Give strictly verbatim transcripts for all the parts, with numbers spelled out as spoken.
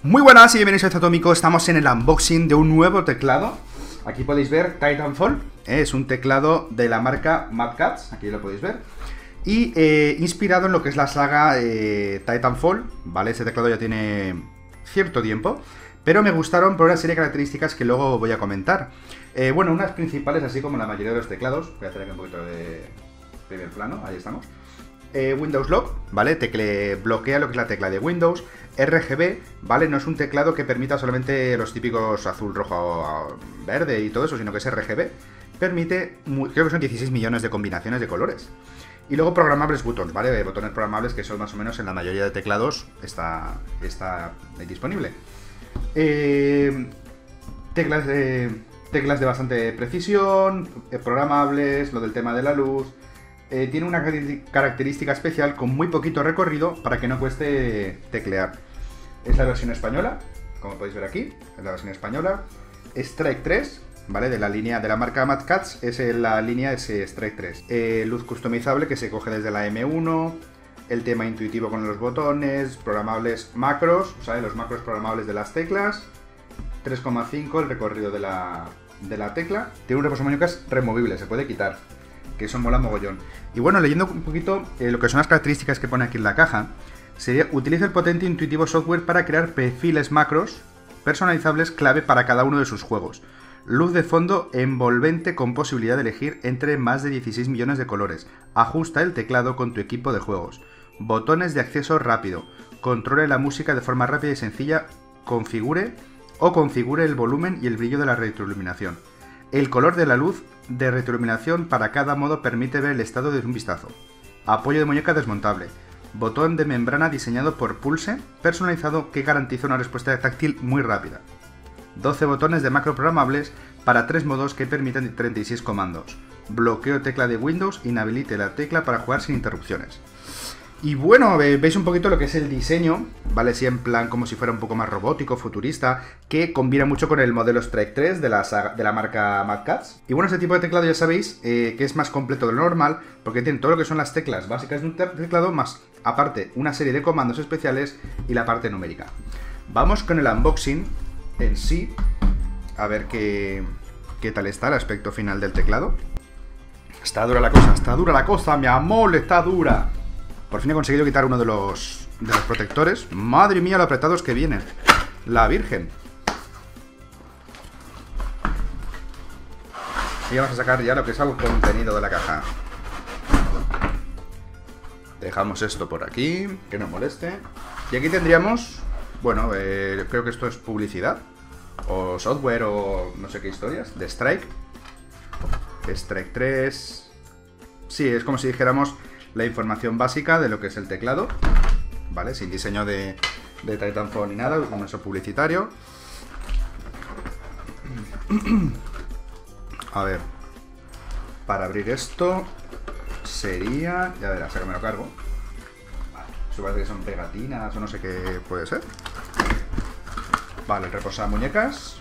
Muy buenas y bienvenidos a Zatómico. Estamos en el unboxing de un nuevo teclado. Aquí podéis ver Titanfall, ¿eh? Es un teclado de la marca Mad Catz, aquí lo podéis ver. Y eh, inspirado en lo que es la saga eh, Titanfall, ¿vale? Este teclado ya tiene cierto tiempo, pero me gustaron por una serie de características que luego voy a comentar. Eh, bueno, unas principales, así como la mayoría de los teclados. Voy a hacer aquí un poquito de primer plano, ahí estamos. Eh, Windows Lock, ¿vale? Tecle bloquea lo que es la tecla de Windows. R G B, ¿vale? No es un teclado que permita solamente los típicos azul, rojo, verde y todo eso, sino que es R G B. Permite, creo que son dieciséis millones de combinaciones de colores. Y luego programables buttons, ¿vale? Botones programables que son más o menos en la mayoría de teclados está, está disponible. Eh, teclas, de, teclas de bastante precisión, eh, programables, lo del tema de la luz. Eh, tiene una característica especial con muy poquito recorrido para que no cueste teclear. Es la versión española, como podéis ver aquí, es la versión española. Strike tres, ¿vale? De la línea de la marca Mad Catz, es la línea es Strike tres. Eh, luz customizable que se coge desde la M uno, el tema intuitivo con los botones, programables macros, ¿sabes? Los macros programables de las teclas, tres coma cinco el recorrido de la, de la tecla. Tiene un reposamuñecas removible, se puede quitar, que eso mola mogollón. Y bueno, leyendo un poquito eh, lo que son las características que pone aquí en la caja, sería: utiliza el potente e intuitivo software para crear perfiles macros personalizables clave para cada uno de sus juegos. Luz de fondo envolvente con posibilidad de elegir entre más de dieciséis millones de colores. Ajusta el teclado con tu equipo de juegos. Botones de acceso rápido. Controle la música de forma rápida y sencilla. Configure o configure el volumen y el brillo de la retroiluminación. El color de la luz de retroiluminación para cada modo permite ver el estado de un vistazo. Apoyo de muñeca desmontable. Botón de membrana diseñado por Pulse, personalizado, que garantiza una respuesta táctil muy rápida. doce botones de macro programables para tres modos que permiten treinta y seis comandos. Bloqueo tecla de Windows, inhabilite la tecla para jugar sin interrupciones. Y bueno, veis un poquito lo que es el diseño, ¿vale? Sí, en plan como si fuera un poco más robótico, futurista, que combina mucho con el modelo Strike tres de la, saga, de la marca Mad Catz. Y bueno, este tipo de teclado ya sabéis eh, que es más completo de lo normal, porque tiene todo lo que son las teclas básicas de un teclado, más aparte una serie de comandos especiales y la parte numérica. Vamos con el unboxing en sí, a ver qué, qué tal está el aspecto final del teclado. Está dura la cosa, está dura la cosa, mi amor, está dura. Por fin he conseguido quitar uno de los, de los protectores. Madre mía, lo apretados que vienen. La Virgen. Y vamos a sacar ya lo que es el contenido de la caja. Dejamos esto por aquí, que no moleste. Y aquí tendríamos, bueno, eh, creo que esto es publicidad, o software, o no sé qué historias, de Strike. Strike tres. Sí, es como si dijéramos la información básica de lo que es el teclado, ¿vale? Sin diseño de, de Titanfall ni nada, como eso publicitario. A ver, para abrir esto sería, ya verás, que me lo cargo. Vale, eso parece que son pegatinas o no sé qué puede ser. Vale, el reposamuñecas.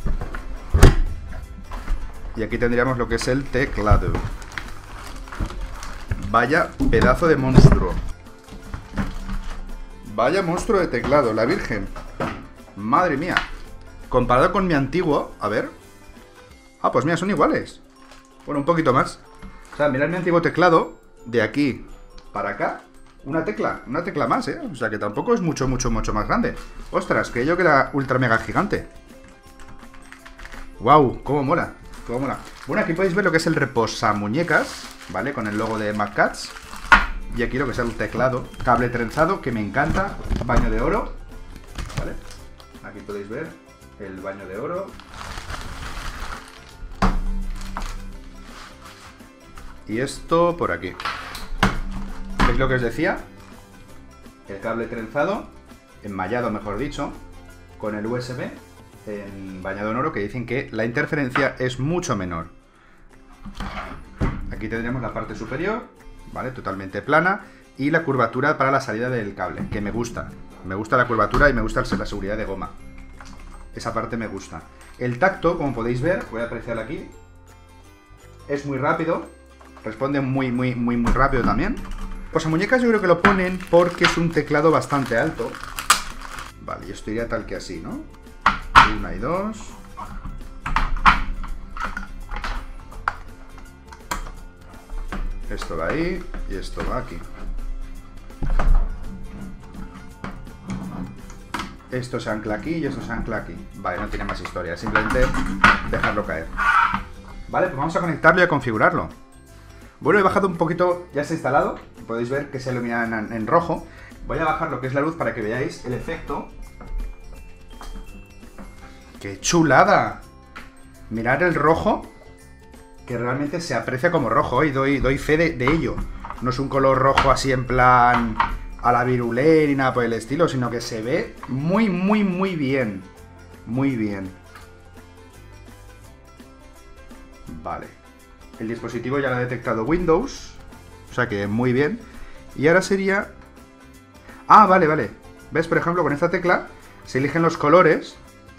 Y aquí tendríamos lo que es el teclado. Vaya pedazo de monstruo. Vaya monstruo de teclado, la Virgen. Madre mía. Comparado con mi antiguo, a ver. Ah, pues mira, son iguales. Bueno, un poquito más. O sea, mirad mi antiguo teclado. De aquí para acá, una tecla, una tecla más, ¿eh? O sea, que tampoco es mucho, mucho, mucho más grande. Ostras, que yo que era ultra mega gigante. Wow, cómo mola, cómo mola. Bueno, aquí podéis ver lo que es el reposamuñecas, ¿vale? Con el logo de Mad Catz. Y aquí lo que es el teclado. Cable trenzado, que me encanta. Baño de oro, ¿vale? Aquí podéis ver el baño de oro. Y esto por aquí. ¿Veis lo que os decía? El cable trenzado, enmallado mejor dicho, con el U S B en bañado en oro, que dicen que la interferencia es mucho menor. Aquí tendremos la parte superior, ¿vale? Totalmente plana. Y la curvatura para la salida del cable, que me gusta. Me gusta la curvatura y me gusta la seguridad de goma. Esa parte me gusta. El tacto, como podéis ver, voy a apreciar aquí, es muy rápido. Responde muy, muy, muy, muy rápido también. Pues a muñecas yo creo que lo ponen porque es un teclado bastante alto, Vale, y esto iría tal que así, ¿no? Una y dos. Esto va ahí y esto va aquí. Esto se ancla aquí y esto se ancla aquí. Vale, no tiene más historia, simplemente dejarlo caer. Vale, pues vamos a conectarlo y a configurarlo. Bueno, he bajado un poquito, ya está instalado. Podéis ver que se ilumina en, en rojo. Voy a bajar lo que es la luz para que veáis el efecto. ¡Qué chulada! Mirad el rojo, que realmente se aprecia como rojo, y doy, doy fe de, de ello. No es un color rojo así en plan a la virulé ni nada por el estilo, sino que se ve muy, muy, muy bien. Muy bien. Vale. El dispositivo ya lo ha detectado Windows, o sea que muy bien. Y ahora sería... Ah, vale, vale. ¿Ves? Por ejemplo, con esta tecla se eligen los colores.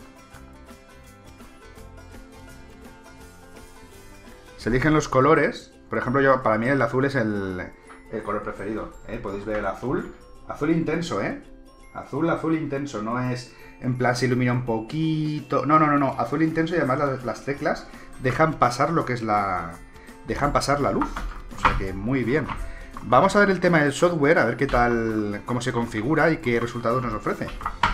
Se eligen los colores. Por ejemplo, yo para mí el azul es el, el color preferido, ¿eh? Podéis ver el azul. Azul intenso, ¿eh? Azul, azul intenso. No es en plan se ilumina un poquito. No, no, no, no. Azul intenso, y además las, las teclas dejan pasar lo que es la... Dejan pasar la luz. O sea que muy bien. Vamos a ver el tema del software, a ver qué tal, cómo se configura y qué resultados nos ofrece.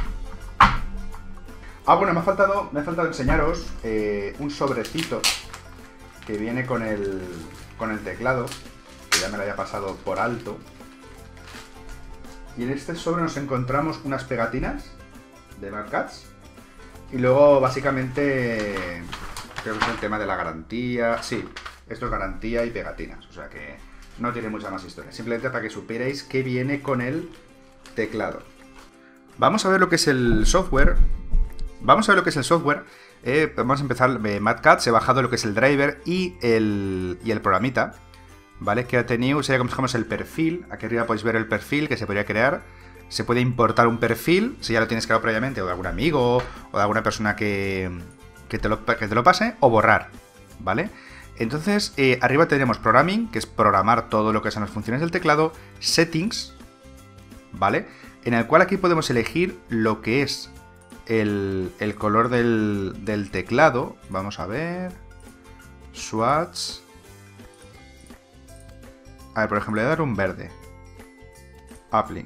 Ah, bueno, me ha faltado, me ha faltado enseñaros eh, un sobrecito que viene con el, con el teclado, que ya me lo había pasado por alto. Y en este sobre nos encontramos unas pegatinas de Mad Catz. Y luego, básicamente, creo que es el tema de la garantía. Sí, esto es garantía y pegatinas, o sea que no tiene mucha más historia. Simplemente para que supierais qué viene con el teclado. Vamos a ver lo que es el software. Vamos a ver lo que es el software. Eh, vamos a empezar. Eh, Mad Catz, he bajado lo que es el driver y el, y el programita. ¿Vale? Que ha tenido, sería como digamos el perfil. Aquí arriba podéis ver el perfil que se podría crear. Se puede importar un perfil, si ya lo tienes creado previamente, o de algún amigo, o de alguna persona que, que, te, lo, que te lo pase, o borrar. ¿Vale? Entonces, eh, arriba tenemos Programming, que es programar todo lo que son las funciones del teclado. Settings, ¿vale? En el cual aquí podemos elegir lo que es el, el color del, del teclado. Vamos a ver. Swatch. A ver, por ejemplo, le voy a dar un verde. Apply.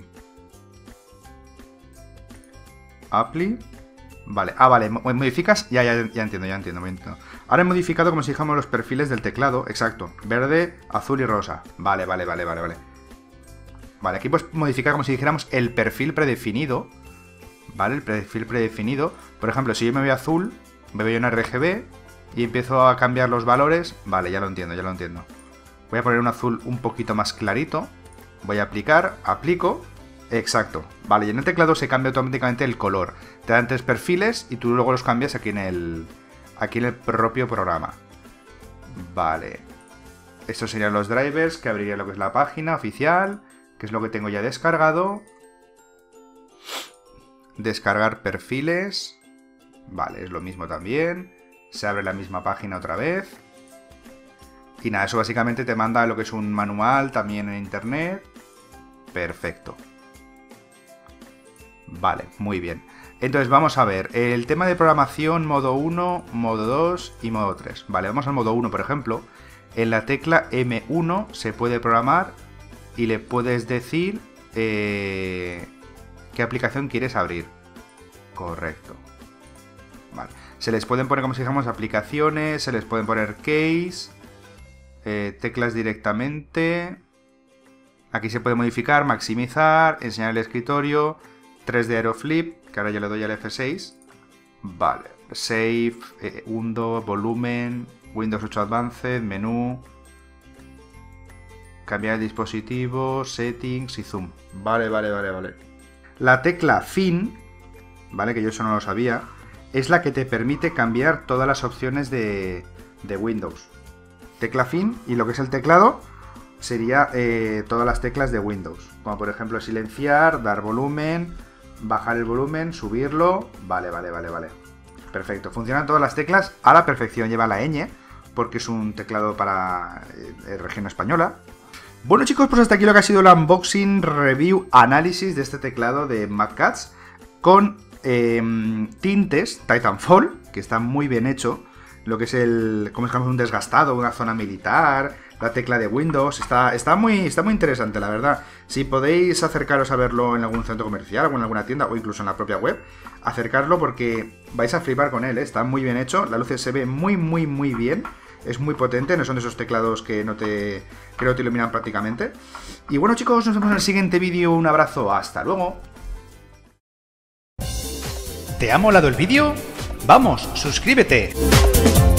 Apply. Vale, ah, vale, modificas, ya, ya, ya entiendo, ya entiendo, ya entiendo. Ahora he modificado como si dijéramos los perfiles del teclado, exacto, verde, azul y rosa. Vale, vale, vale, vale, vale. Vale, aquí pues modificar como si dijéramos el perfil predefinido. Vale, el perfil predefinido. Por ejemplo, si yo me voy a azul, me voy a una R G B y empiezo a cambiar los valores. Vale, ya lo entiendo, ya lo entiendo. Voy a poner un azul un poquito más clarito. Voy a aplicar, aplico. Exacto, vale, y en el teclado se cambia automáticamente el color. Te dan tres perfiles y tú luego los cambias aquí en el aquí en el propio programa. Vale. Estos serían los drivers, que abriría lo que es la página oficial, que es lo que tengo ya descargado. Descargar perfiles. Vale, es lo mismo también. Se abre la misma página otra vez. Y nada, eso básicamente te manda lo que es un manual también en internet. Perfecto. Vale, muy bien. Entonces vamos a ver, el tema de programación, modo uno, modo dos y modo tres. Vale, vamos al modo uno, por ejemplo. En la tecla eme uno se puede programar y le puedes decir eh, qué aplicación quieres abrir. Correcto. Vale. Se les pueden poner, como si dijéramos, aplicaciones, se les pueden poner case, eh, teclas directamente. Aquí se puede modificar, maximizar, enseñar el escritorio, tres D Aeroflip, que ahora yo le doy al F seis. Vale, Save, eh, Undo, volumen, Windows ocho Advanced, menú, cambiar el dispositivo, settings y zoom. Vale, vale, vale, vale. La tecla Fin, vale, que yo eso no lo sabía, es la que te permite cambiar todas las opciones de, de Windows. Tecla Fin y lo que es el teclado sería eh, todas las teclas de Windows, como por ejemplo silenciar, dar volumen, bajar el volumen, subirlo. Vale, vale, vale, vale. Perfecto, funcionan todas las teclas a la perfección. Lleva la ñ, porque es un teclado para eh, región española. Bueno chicos, pues hasta aquí lo que ha sido el unboxing, review, análisis de este teclado de Mad Catz. con eh, tintes Titanfall, que está muy bien hecho. Lo que es el, como es un desgastado, una zona militar, la tecla de Windows, está, está, muy, está muy interesante, la verdad. Si podéis acercaros a verlo en algún centro comercial o en alguna tienda o incluso en la propia web, acercarlo porque vais a flipar con él, ¿eh? Está muy bien hecho, la luz se ve muy, muy, muy bien, es muy potente, no son de esos teclados que no te, que no te iluminan prácticamente. Y bueno chicos, nos vemos en el siguiente vídeo, un abrazo, hasta luego. ¿Te ha molado el vídeo? ¡Vamos, suscríbete!